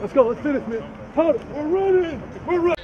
Let's go. Let's do this, man. Hold it. We're running. We're running.